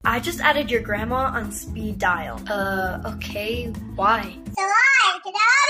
I just added your grandma on speed dial. Okay, why? So I can